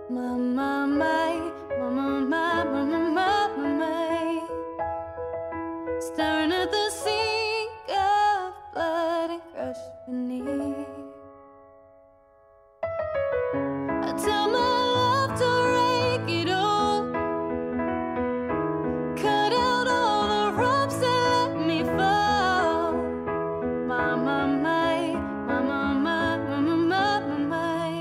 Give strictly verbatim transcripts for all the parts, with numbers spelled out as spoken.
My, my, my, my, my, my, my, my, my, my. Staring at the sink of blood and crushed beneath. I tell my love to rake it all, cut out all the ropes that let me fall. My, my, my, my, my, my, my, my, my, my, my.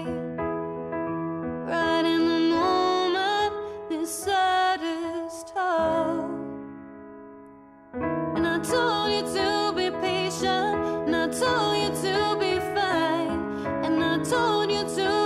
Right in the moment, this saddest hope. And I told you to be patient, and I told you to be fine, and I told you to